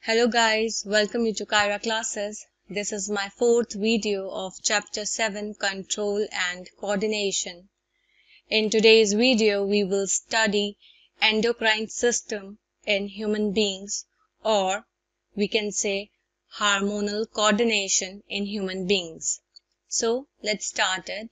Hello guys, welcome you to Kyra classes. This is my fourth video of chapter 7 Control and Coordination. In today's video, we will study endocrine system in human beings, or we can say hormonal coordination in human beings. So let's start it.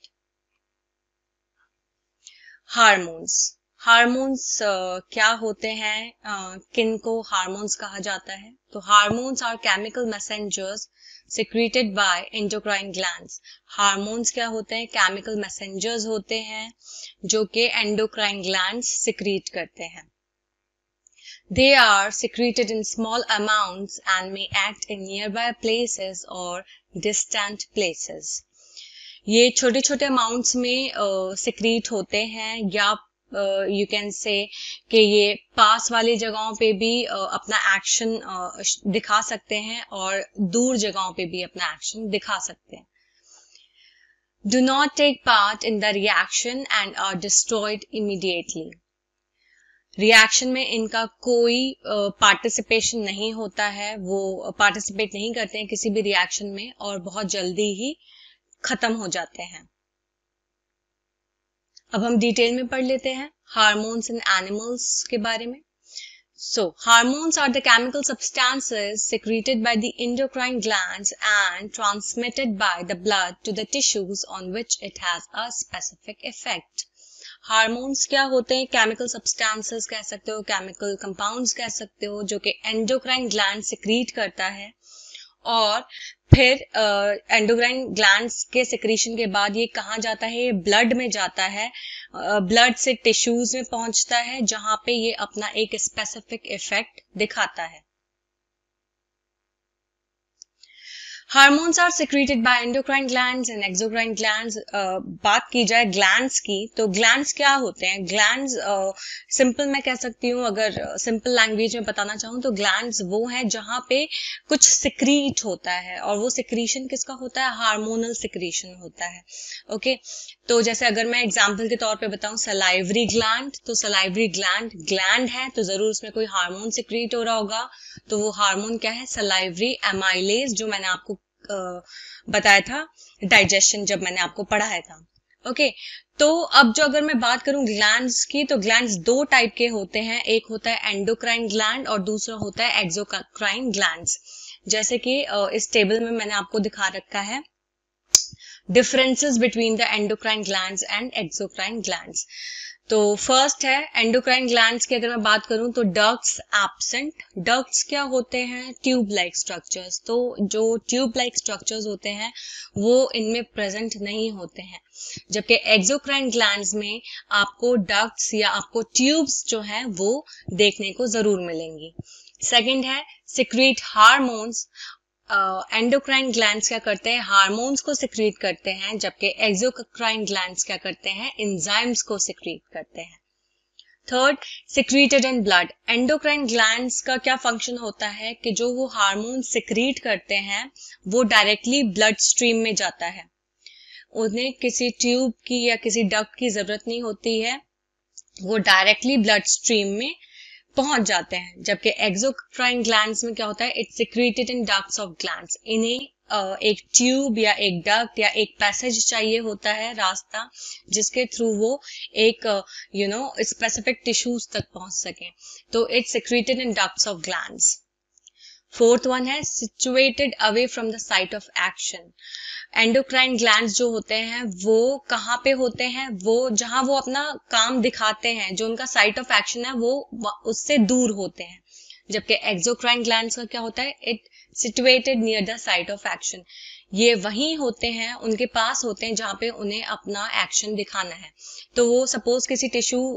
Hormones क्या होते हैं, किनको hormones कहा जाता है? तो hormones are chemical messengers secreted by endocrine glands. Hormones क्या होते हैं? केमिकल मैसेंजर्स होते हैं जो कि एंडोक्राइन ग्लैंड्स सिक्रीट करते हैं. They are secreted in small amounts and may act in nearby places or distant places. ये छोटे छोटे अमाउंट्स में सिक्रीट होते हैं या यू कैन से कि ये पास वाली जगहों पे भी अपना एक्शन दिखा सकते हैं और दूर जगहों पे भी अपना एक्शन दिखा सकते हैं. Do not take part in the reaction and are destroyed immediately. Reaction में इनका कोई पार्टिसिपेशन नहीं होता है, वो पार्टिसिपेट नहीं करते हैं किसी भी रिएक्शन में और बहुत जल्दी ही खत्म हो जाते हैं. अब हम डिटेल में पढ़ लेते हैं हार्मोन्स इन एनिमल्स के बारे में. So, hormones are the chemical substances secreted by the endocrine glands and transmitted by the blood to the tissues on which it has a specific effect. Hormones क्या होते हैं? केमिकल सब्सटेंसेस कह सकते हो, chemical compounds कह सकते हो, जो कि एंडोक्राइन ग्लैंड सिक्रीट करता है और फिर एंडोक्राइन ग्लैंड्स के सिक्रीशन के बाद ये कहाँ जाता है? ये ब्लड में जाता है, ब्लड से टिश्यूज में पहुंचता है जहां पे ये अपना एक स्पेसिफिक इफेक्ट दिखाता है. Hormones are secreted by endocrine glands and exocrine glands. बात की जाए ग्लैंड्स की, तो ग्लैंड्स क्या होते हैं? ग्लैंड्स सिंपल मैं कह सकती हूँ, अगर सिंपल लैंग्वेज में बताना चाहूँ तो ग्लैंड्स वो हैं जहाँ पे कुछ सिक्रीट होता है और वो सिक्रीशन किसका होता है? हार्मोनल सिक्रीशन होता है. ओके, तो जैसे अगर मैं एग्जाम्पल के तौर पे बताऊं सलाइवरी ग्लैंड, तो सलाइवरी ग्लैंड है तो जरूर उसमें कोई हार्मोन सिक्रीट हो रहा होगा. तो वो हार्मोन क्या है? सलाइवरी एमाइलेज, जो मैंने आपको बताया था डाइजेशन जब मैंने आपको पढ़ाया था. ओके, तो अब जो अगर मैं बात करूं ग्लैंड्स की, तो ग्लैंड्स दो टाइप के होते हैं. एक होता है एंडोक्राइन ग्लैंड और दूसरा होता है एक्सोक्राइन ग्लैंड्स. जैसे कि इस टेबल में मैंने आपको दिखा रखा है differences between the endocrine glands and exocrine glands. तो फर्स्ट है एंडोक्राइन ग्लैंड्स की अगर मैं बात करूं तो डक्ट्स एब्सेंट. डक्ट्स क्या होते हैं? Tube like structures. तो जो ट्यूब लाइक स्ट्रक्चर्स होते हैं वो इनमें प्रेजेंट नहीं होते हैं, जबकि एक्सोक्राइन ग्लैंड्स में आपको डक्ट्स या आपको ट्यूब्स जो हैं वो देखने को जरूर मिलेंगी. सेकंड है सिक्रीट हार्मोन्स. एंडोक्राइन ग्लैंड्स क्या करते हैं? हार्मोन्स को सिक्रीट करते हैं, जबकि एक्सोक्राइन ग्लैंड्स क्या करते हैं? एंजाइम्स को सिक्रीट करते हैं. Third, secreted in blood. Endocrine glands का क्या फंक्शन होता है कि जो वो हार्मोन सिक्रीट करते हैं वो डायरेक्टली ब्लड स्ट्रीम में जाता है, उन्हें किसी ट्यूब की या किसी डक्ट की जरूरत नहीं होती है, वो डायरेक्टली ब्लड स्ट्रीम में पहुंच जाते हैं. जबकि एक्सोक्राइन ग्लैंड्स में क्या होता है? It's secreted in ducts of glands. इन्हें एक ट्यूब या एक डक्ट या एक पैसेज चाहिए होता है, रास्ता, जिसके थ्रू वो एक स्पेसिफिक टिश्यूज तक पहुंच सके. तो it's secreted in ducts of glands. Fourth one है situated away from the site of action. Endocrine glands जो होते हैं वो कहाँ पे होते हैं? वो जहां वो अपना काम दिखाते हैं, जो उनका साइट ऑफ एक्शन है वो उससे दूर होते हैं. जबकि एक्सोक्राइन ग्लैंड्स का क्या होता है? It situated near the site of action. ये वहीं होते हैं, उनके पास होते हैं जहां पे उन्हें अपना एक्शन दिखाना है. तो वो सपोज किसी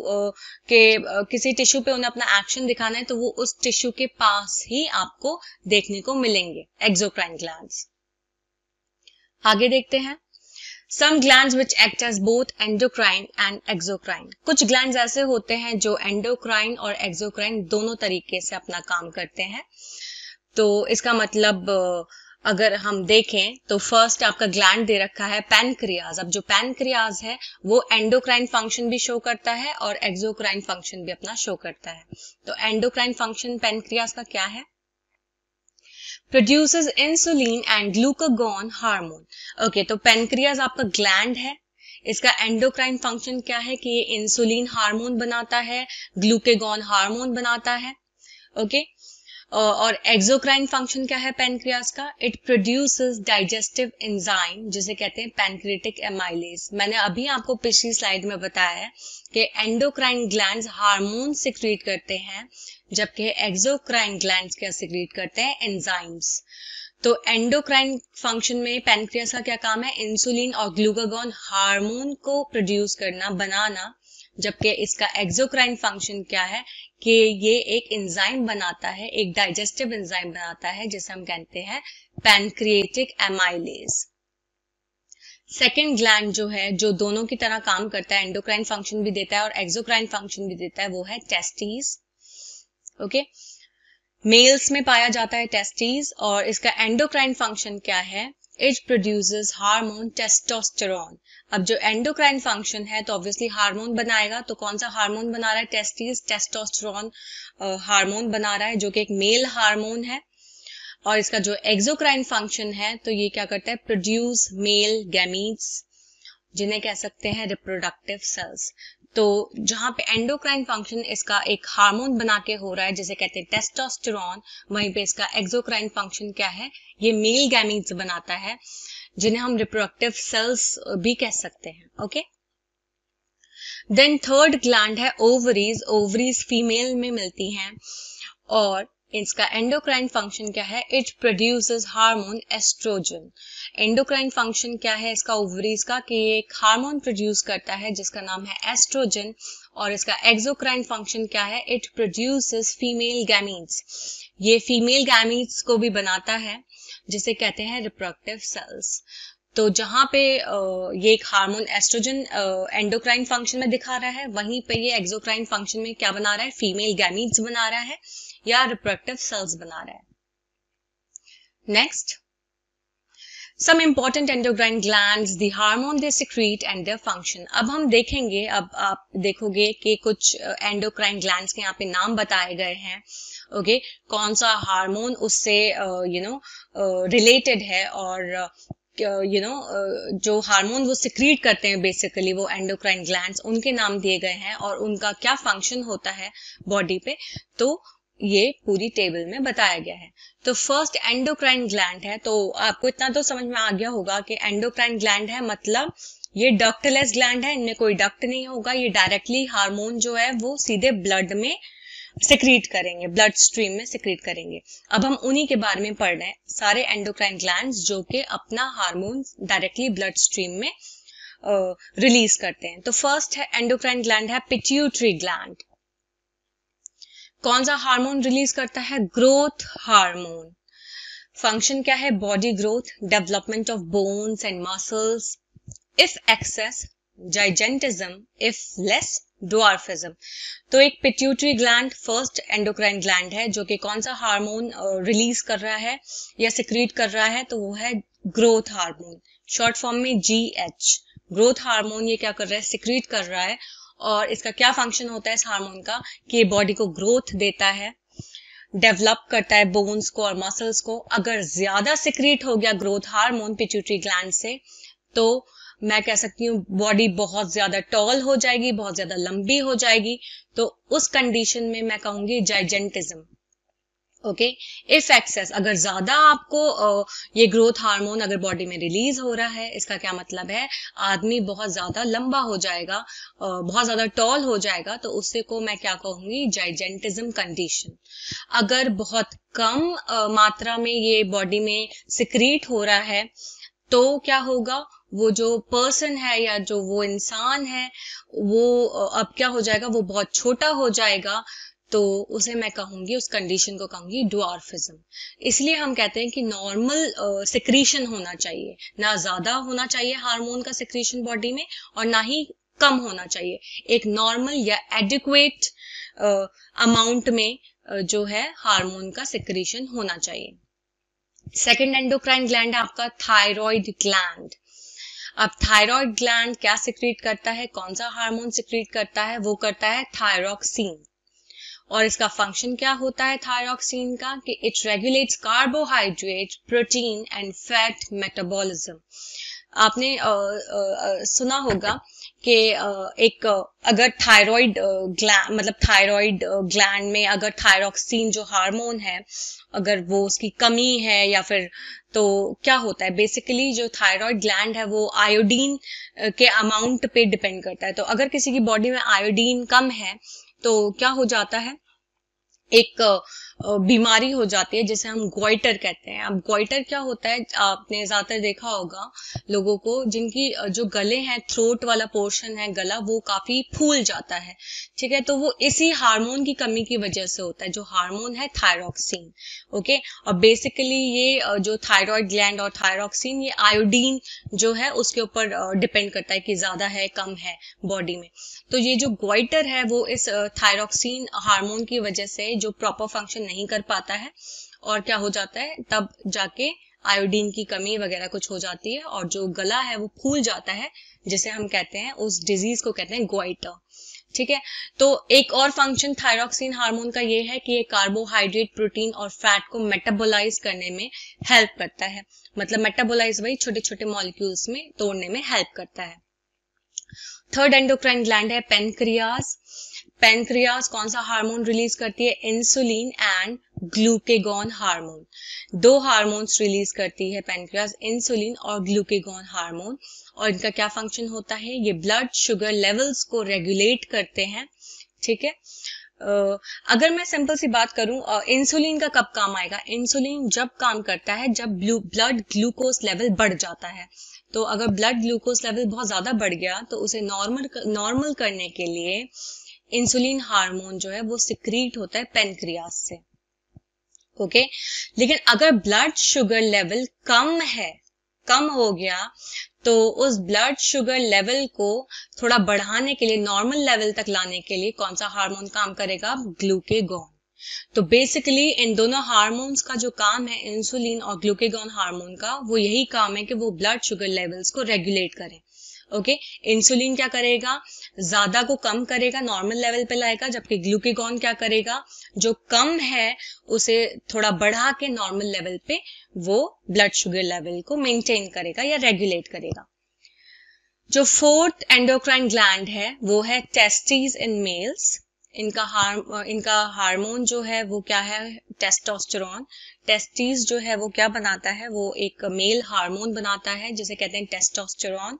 टिश्यू पे उन्हें अपना एक्शन दिखाना है तो वो उस टिश्यू के पास ही आपको देखने को मिलेंगे एक्सोक्राइन ग्लैंड्स. आगे देखते हैं some glands which act as both endocrine and exocrine. कुछ ग्लैंड्स ऐसे होते हैं जो एंडोक्राइन और एक्सोक्राइन दोनों तरीके से अपना काम करते हैं. तो इसका मतलब अगर हम देखें तो फर्स्ट आपका ग्लैंड दे रखा है पैनक्रियाज. अब जो पैनक्रियाज है वो एंडोक्राइन फंक्शन भी शो करता है और एक्सोक्राइन फंक्शन भी अपना शो करता है. तो एंडोक्राइन फंक्शन पैनक्रियाज का क्या है? Produces insulin and glucagon hormone. Okay, तो पेनक्रियाज आपका ग्लैंड है, इसका एंडोक्राइन फंक्शन क्या है कि ये इंसुलिन हार्मोन बनाता है, ग्लूकागॉन हार्मोन बनाता है। ओके, और एक्सोक्राइन फंक्शन क्या है पेनक्रियास का? इट प्रोड्यूसेस डाइजेस्टिव एंजाइम जिसे कहते हैं पैनक्रियाटिक एमाइलेज। मैंने अभी आपको पिछली स्लाइड में बताया है कि एंडोक्राइन ग्लैंड्स हार्मोन सिक्रीट करते हैं, जबकि एक्सोक्राइन ग्लैंड्स क्या सिक्रीट करते हैं? एंजाइम्स। तो एंडोक्राइन फंक्शन में पैनक्रियास का क्या काम है? इंसुलिन और ग्लूकागॉन हार्मोन को प्रोड्यूस करना, बनाना, जबकि इसका एक्सोक्राइन फंक्शन क्या है कि ये एक एंजाइम बनाता है, एक डाइजेस्टिव एंजाइम बनाता है जिसे हम कहते हैं पैनक्रिएटिक एमाइलेज। सेकेंड ग्लैंड जो है, जो दोनों की तरह काम करता है, एंडोक्राइन फंक्शन भी देता है और एक्सोक्राइन फंक्शन भी देता है, वो है टेस्टिस। ओके, मेल्स में पाया जाता है टेस्टिस, और इसका एंडोक्राइन फंक्शन क्या है? It produces hormone testosterone. अब जो एंडोक्राइन फंक्शन है तो ऑब्वियसली हार्मोन बनाएगा, तो कौन सा हार्मोन बना रहा है? टेस्टिस टेस्टोस्टेरोन हार्मोन बना रहा है, जो कि एक मेल हार्मोन है। और इसका जो एक्सोक्राइन फंक्शन है तो ये क्या करता है? प्रोड्यूस मेल गैमीट्स, जिन्हें कह सकते हैं रिप्रोडक्टिव सेल्स। तो जहां पे एंडोक्राइन फंक्शन इसका एक हार्मोन बना के हो रहा है जिसे कहते हैं टेस्टोस्टेरोन, वहीं पे इसका एक्सोक्राइन फंक्शन क्या है? ये मेल गैमीट्स बनाता है, जिन्हें हम रिप्रोडक्टिव सेल्स भी कह सकते हैं। ओके, देन थर्ड ग्लैंड है ओवरीज। ओवरीज फीमेल में मिलती हैं और इसका एंडोक्राइन फंक्शन क्या है? It produces hormone estrogen. Endocrine function क्या है इसका ओवरीज का? कि ये एक हार्मोन प्रोड्यूस करता है जिसका नाम है एस्ट्रोजन, और इसका एक्सोक्राइन फंक्शन क्या है? It produces female gametes. ये फीमेल गैमीट्स को भी बनाता है जिसे कहते हैं रिप्रोडक्टिव सेल्स। तो जहां पे ये एक हार्मोन एस्ट्रोजन एंडोक्राइन फंक्शन में दिखा रहा है, वहीं पे ये एक्सोक्राइन फंक्शन में क्या बना रहा है? फीमेल गैमीट्स बना रहा है या रिप्रोडक्टिव सेल्स बना रहा है। Next, some important endocrine glands, the hormone they secrete and their function। अब हम देखेंगे, अब आप देखोगे कि कुछ एंडोक्राइन ग्लैंड्स के यहाँ पे नाम बताए गए हैं। ओके, कौन सा हार्मोन उससे रिलेटेड है, और जो हार्मोन वो सिक्रीट करते हैं बेसिकली वो एंडोक्राइन ग्लैंड्स, उनके नाम दिए गए हैं और उनका क्या फंक्शन होता है बॉडी पे, तो ये पूरी टेबल में बताया गया है। तो फर्स्ट एंडोक्राइन ग्लैंड है, तो आपको इतना तो समझ में आ गया होगा कि एंडोक्राइन ग्लैंड है मतलब ये डक्टलेस ग्लैंड है, इनमें कोई डक्ट नहीं होगा, ये डायरेक्टली हार्मोन जो है वो सीधे ब्लड में सिक्रीट करेंगे, ब्लड स्ट्रीम में सिक्रीट करेंगे। अब हम उन्हीं के बारे में पढ़ रहे हैं, सारे एंडोक्राइन ग्लैंड्स जो कि अपना हार्मोन डायरेक्टली ब्लड स्ट्रीम में रिलीज करते हैं। तो फर्स्ट है एंडोक्राइन ग्लैंड है पिट्यूटरी ग्लैंड। कौन सा हार्मोन रिलीज करता है? Growth hormone. फंक्शन क्या है? Body growth, development of bones and muscles, if excess gigantism, if less dwarfism. तो एक pituitary gland first endocrine gland है जो कि कौन सा हार्मोन रिलीज कर रहा है या सिक्रीट कर रहा है? तो वो है ग्रोथ हार्मोन, शॉर्ट फॉर्म में GH। ग्रोथ हार्मोन ये क्या कर रहा है? सिक्रीट कर रहा है, और इसका क्या फंक्शन होता है इस हार्मोन का? कि बॉडी को ग्रोथ देता है, डेवलप करता है बोन्स को और मसल्स को। अगर ज्यादा सिक्रीट हो गया ग्रोथ हार्मोन पिट्यूटरी ग्लैंड से, तो मैं कह सकती हूँ बॉडी बहुत ज्यादा टॉल हो जाएगी, बहुत ज्यादा लंबी हो जाएगी, तो उस कंडीशन में मैं कहूंगी जाइजेंटिज्म। ओके, इफ एक्सेस, अगर ज्यादा आपको ये ग्रोथ हार्मोन अगर बॉडी में रिलीज हो रहा है, इसका क्या मतलब है? आदमी बहुत ज्यादा लंबा हो जाएगा, बहुत ज्यादा टॉल हो जाएगा, तो उससे को मैं क्या कहूंगी? Gigantism condition. अगर बहुत कम मात्रा में ये बॉडी में सिक्रीट हो रहा है, तो क्या होगा? वो जो पर्सन है या जो वो इंसान है, वो अब क्या हो जाएगा? वो बहुत छोटा हो जाएगा, तो उसे मैं कहूंगी, उस कंडीशन को कहूंगी ड्वार्फिज्म। इसलिए हम कहते हैं कि नॉर्मल सिक्रीशन होना चाहिए, ना ज्यादा होना चाहिए हार्मोन का सिक्रीशन बॉडी में और ना ही कम होना चाहिए। एक नॉर्मल या एडिक्वेट अमाउंट में जो है हार्मोन का सिक्रीशन होना चाहिए। सेकेंड एंडोक्राइन ग्लैंड है आपका थायराइड ग्लैंड। अब थायराइड ग्लैंड क्या सिक्रीट करता है? कौन सा हार्मोन सिक्रीट करता है? वो करता है थायरोक्सिन। और इसका फंक्शन क्या होता है थायरॉक्सिन का कि it regulates carbohydrate, protein and fat metabolism. आपने सुना होगा कि अगर थायराइड ग्लैंड में अगर थायरॉक्सिन जो हार्मोन है अगर वो उसकी कमी है या फिर तो क्या होता है बेसिकली जो थायराइड ग्लैंड है वो आयोडीन के अमाउंट पे डिपेंड करता है। तो अगर किसी की बॉडी में आयोडीन कम है तो क्या हो जाता है, एक बीमारी हो जाती है जिसे हम गोइटर कहते हैं। अब गोइटर क्या होता है, आपने ज्यादातर देखा होगा लोगों को जिनकी जो गले हैं, थ्रोट वाला पोर्शन है गला, वो काफी फूल जाता है, ठीक है। तो वो इसी हार्मोन की कमी की वजह से होता है, जो हार्मोन है थायरॉक्सिन। ओके, और बेसिकली ये जो थायराइड ग्लैंड और थायरॉक्सिन ये आयोडीन जो है उसके ऊपर डिपेंड करता है कि ज्यादा है कम है बॉडी में। तो ये जो गोइटर है वो इस थायरॉक्सिन हार्मोन की वजह से जो प्रॉपर फंक्शन नहीं कर पाता है और क्या हो जाता है तब जाके आयोडीन की कमी वगैरह कुछ हो जाती है और जो गला है वो फूल जाता है, जिसे हम कहते हैं, उस डिजीज को कहते हैं गोइटर, ठीक है। तो एक और फंक्शन थायरॉक्सिन हार्मोन का ये है कि ये कार्बोहाइड्रेट, प्रोटीन और फैट को मेटाबोलाइज करने में हेल्प करता है। मतलब मेटाबोलाइज वही छोटे छोटे मॉलिक्यूल्स में तोड़ने में हेल्प करता है। थर्ड एंडोक्राइन ग्लैंड है पेनक्रियाज। पेनक्रियाज कौन सा हार्मोन रिलीज करती है, इंसुलिन एंड ग्लूकेगॉन हार्मोन। दो हार्मोन्स रिलीज करती है पेनक्रियाज, इंसुलिन और ग्लूकेगॉन हार्मोन। और इनका क्या फंक्शन होता है, ये ब्लड शुगर लेवल्स को रेगुलेट करते हैं, ठीक है। अगर मैं सिंपल सी बात करूं, इंसुलिन का कब काम आएगा, इंसुलिन जब काम करता है जब ब्लड ग्लूकोज लेवल बढ़ जाता है। तो अगर ब्लड ग्लूकोज लेवल बहुत ज्यादा बढ़ गया तो उसे नॉर्मल करने के लिए इंसुलिन हार्मोन जो है वो सिक्रीट होता है पेनक्रियाज से, ओके। लेकिन अगर ब्लड शुगर लेवल कम हो गया तो उस ब्लड शुगर लेवल को थोड़ा बढ़ाने के लिए, नॉर्मल लेवल तक लाने के लिए कौन सा हार्मोन काम करेगा, ग्लूकेगॉन। तो बेसिकली इन दोनों हार्मोन्स का जो काम है, इंसुलिन और ग्लूकेगॉन हार्मोन का, वो यही काम है कि वो ब्लड शुगर लेवल्स को रेगुलेट करें, ओके। इंसुलिन क्या करेगा, ज्यादा को कम करेगा, नॉर्मल लेवल पे लाएगा, जबकि ग्लूकेगॉन क्या करेगा, जो कम है उसे थोड़ा बढ़ा के नॉर्मल लेवल पे वो ब्लड शुगर लेवल को मेंटेन करेगा या रेगुलेट करेगा। जो फोर्थ एंडोक्राइन ग्लैंड है वो है टेस्टिस इन मेल्स। इनका हार्मोन जो है वो क्या है, टेस्टोस्टेरोन। टेस्टिस जो है वो क्या बनाता है, वो एक मेल हार्मोन बनाता है जिसे कहते हैं टेस्टोस्टेरोन।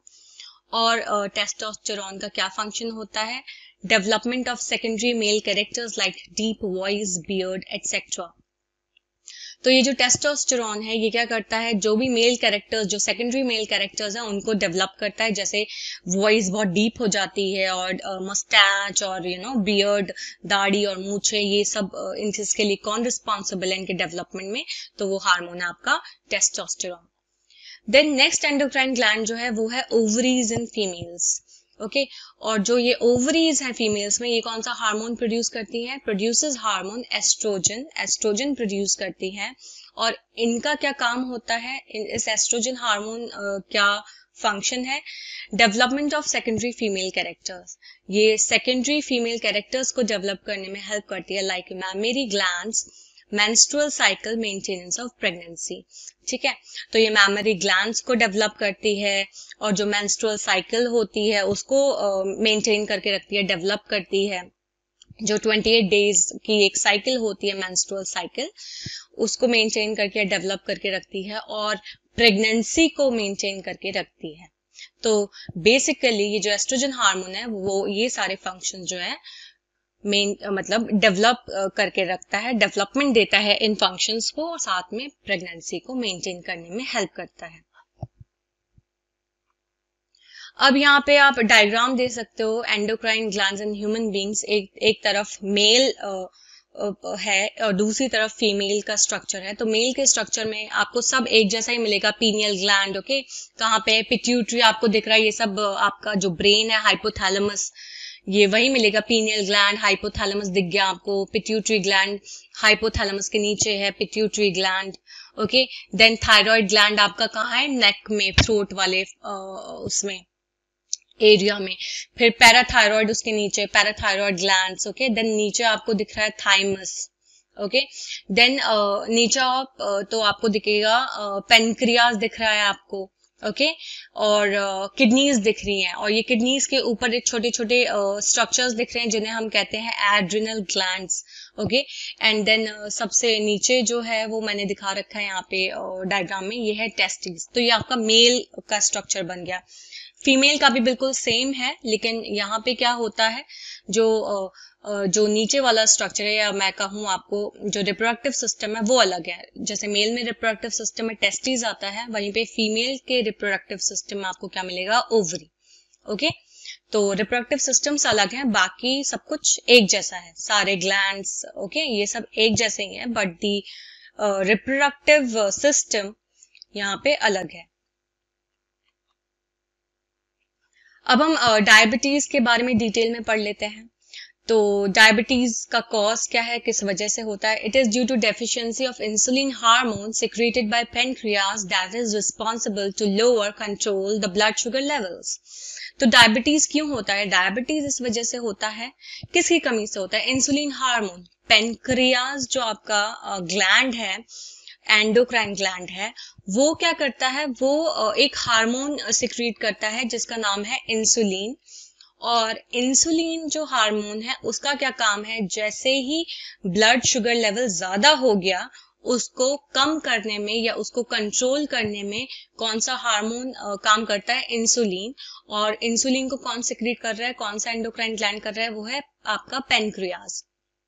और टेस्टोस्टेरोन का क्या फंक्शन होता है, development of secondary male characters like deep voice, beard etcetera. तो ये जो टेस्टोस्टेरोन है ये क्या करता है, जो भी मेल कैरेक्टर्स, जो सेकेंडरी मेल कैरेक्टर्स हैं उनको डेवलप करता है, जैसे वॉइस बहुत डीप हो जाती है और मस्टैच और बियर्ड, दाढ़ी और मूछे, ये सब इसके लिए कौन रिस्पॉन्सिबल है इनके डेवलपमेंट में, तो वो हार्मोन है आपका testosterone. Then next endocrine gland जो है वो है ओवरीज इन फीमेल्स, ओके। और जो ये ओवरीज है फीमेल्स में, ये कौन सा हार्मोन प्रोड्यूस करती है, produces hormone estrogen. Estrogen produce करती है। और इनका क्या काम होता है, इस एस्ट्रोजन हार्मोन क्या फंक्शन है, development of secondary female characters. ये सेकेंडरी फीमेल कैरेक्टर्स को डेवलप करने में हेल्प करती है, like mammary glands, menstrual cycle, maintenance of pregnancy, ठीक है। तो ये मैमरी ग्लैंड्स को डेवलप करती है और जो मेंस्ट्रुअल साइकिल होती है उसको मेंटेन करके रखती है, डेवलप करती है। जो 28 डेज की एक साइकिल होती है, मेंस्ट्रुअल साइकिल, उसको मेंटेन करके डेवलप करके रखती है और प्रेगनेंसी को मेंटेन करके रखती है। तो बेसिकली ये जो एस्ट्रोजन हार्मोन है वो ये सारे फंक्शन जो है मतलब डेवलप करके रखता है, डेवलपमेंट देता है इन फंक्शंस को और साथ में प्रेगनेंसी को मेंटेन करने में हेल्प करता है। अब यहाँ पे आप डायग्राम दे सकते हो, endocrine glands in human beings, एक तरफ मेल है और दूसरी तरफ फीमेल का स्ट्रक्चर है। तो मेल के स्ट्रक्चर में आपको सब एक जैसा ही मिलेगा, पीनियल ग्लैंड, ओके, कहाँ पे पिट्यूटरी आपको दिख रहा है, ये सब आपका जो ब्रेन है, हाइपोथैलेमस, ये वही मिलेगा, पीनियल ग्लैंड, हाइपोथैलेमस दिख गया आपको, पिट्यूटरी ग्लैंड हाइपोथैलेमस के नीचे है, pituitary gland, okay. Then thyroid gland आपका कहाँ है, नेक में, थ्रोट वाले उसमें एरिया में। फिर पैराथायरॉयड उसके नीचे, पैराथायरॉयड ग्लैंड्स, ओके। देन नीचे आपको दिख रहा है थाइमस, ओके। देन नीचे आप तो आपको दिखेगा पेनक्रियाज दिख रहा है आपको, ओके। और किडनीज दिख रही हैं, और ये किडनीज के ऊपर एक छोटे छोटे स्ट्रक्चर्स दिख रहे हैं जिन्हें हम कहते हैं adrenal glands, okay. And then सबसे नीचे जो है वो मैंने दिखा रखा है यहाँ पे डायग्राम में, ये है टेस्टिस। तो ये आपका मेल का स्ट्रक्चर बन गया। फीमेल का भी बिल्कुल सेम है, लेकिन यहाँ पे क्या होता है, जो नीचे वाला स्ट्रक्चर है, या मैं कहूँ आपको जो रिप्रोडक्टिव सिस्टम है वो अलग है। जैसे मेल में रिप्रोडक्टिव सिस्टम में टेस्टिस आता है, वहीं पे फीमेल के रिप्रोडक्टिव सिस्टम में आपको क्या मिलेगा, ओवरी, ओके। तो रिप्रोडक्टिव सिस्टम्स अलग हैं, बाकी सब कुछ एक जैसा है, सारे ग्लैंड्स, ओके, ये सब एक जैसे ही है, बट दी रिप्रोडक्टिव सिस्टम यहाँ पे अलग है। अब हम डायबिटीज के बारे में डिटेल में पढ़ लेते हैं। तो डायबिटीज का कॉज क्या है, किस वजह से होता है? It is due to deficiency of insulin hormone secreted by pancreas that is responsible to lower control the blood sugar levels. तो डायबिटीज क्यों होता है? डायबिटीज इस वजह से होता है, किसकी कमी से होता है? Insulin hormone. पेनक्रियाज जो आपका ग्लैंड है, एंडोक्राइन ग्लैंड है, वो क्या करता है, वो एक हार्मोन सिक्रीट करता है जिसका नाम है इंसुलिन। और इंसुलिन जो हार्मोन है उसका क्या काम है, जैसे ही ब्लड शुगर लेवल ज्यादा हो गया उसको कम करने में या उसको कंट्रोल करने में कौन सा हार्मोन काम करता है, इंसुलिन। और इंसुलिन को कौन सिक्रीट कर रहा है, कौन सा एंडोक्राइन ग्लैंड कर रहा है, वो है आपका पेनक्रियाज।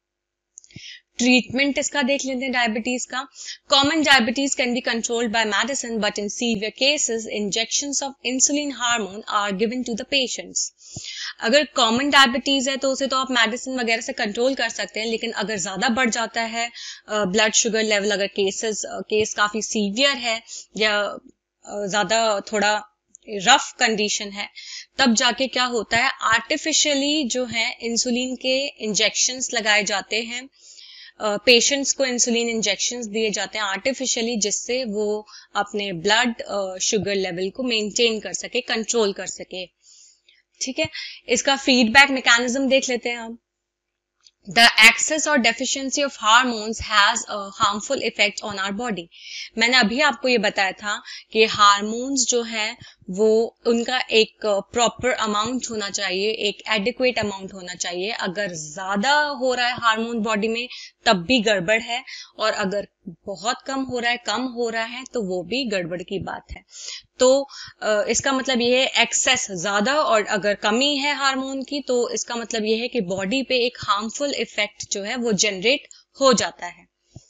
ट्रीटमेंट इसका देख लेते हैं डायबिटीज का। Common diabetes can be controlled by medicine, but in severe cases injections of insulin hormone are given to the patients. अगर कॉमन डायबिटीज है तो उसे तो आप मेडिसिन वगैरह से कंट्रोल कर सकते हैं, लेकिन अगर ज्यादा बढ़ जाता है ब्लड शुगर लेवल, अगर केस काफी सीवियर है या ज्यादा थोड़ा रफ कंडीशन है, तब जाके क्या होता है, आर्टिफिशियली जो है इंसुलिन के इंजेक्शंस लगाए जाते हैं। पेशेंट्स को इंसुलिन इंजेक्शंस दिए जाते हैं आर्टिफिशियली, जिससे वो अपने ब्लड शुगर लेवल को मेंटेन कर सके, कंट्रोल कर सके। ठीक है, इसका फीडबैक मैकेनिज्म देख लेते हैं हम। The excess or deficiency of hormones has a harmful effect on our body. मैंने अभी आपको ये बताया था कि हार्मोन्स जो हैं वो उनका एक प्रॉपर अमाउंट होना चाहिए, एक एडिक्वेट अमाउंट होना चाहिए। अगर ज्यादा हो रहा है हार्मोन बॉडी में तब भी गड़बड़ है, और अगर बहुत कम हो रहा है, कम हो रहा है, तो वो भी गड़बड़ की बात है। तो इसका मतलब ये है एक्सेस ज्यादा, और अगर कमी है हार्मोन की तो इसका मतलब ये है कि बॉडी पे एक हार्मफुल इफेक्ट जो है वो जनरेट हो जाता है।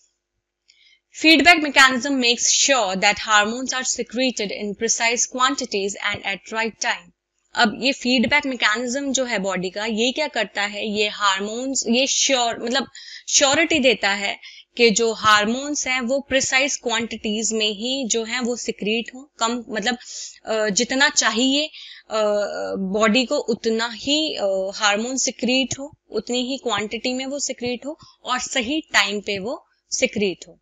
Feedback mechanism makes sure that hormones are secreted in precise quantities and at right time. अब ये फीडबैक मैकेनिज्म जो है बॉडी का, ये क्या करता है, ये हार्मोन्स, ये श्योरिटी देता है कि जो हार्मोन्स हैं वो प्रिसाइज क्वांटिटीज में ही जो है वो सिक्रीट हो। कम मतलब जितना चाहिए बॉडी को उतना ही हार्मोन सिक्रीट हो, उतनी ही क्वांटिटी में वो सिक्रीट हो, और सही टाइम पे वो सिक्रीट हो।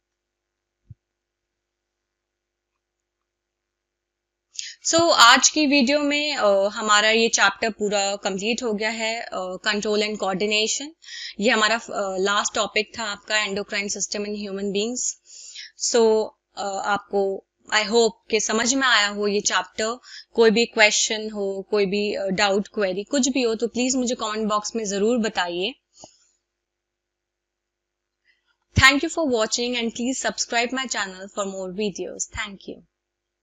आज की वीडियो में हमारा ये चैप्टर पूरा कंप्लीट हो गया है, कंट्रोल एंड कोऑर्डिनेशन। ये हमारा लास्ट टॉपिक था आपका, endocrine system in human beings. आपको आई होप कि समझ में आया हो ये चैप्टर। कोई भी क्वेश्चन हो, कोई भी डाउट, क्वेरी, कुछ भी हो तो प्लीज मुझे कमेंट बॉक्स में जरूर बताइए। Thank you for watching and please subscribe my channel for more videos. Thank you.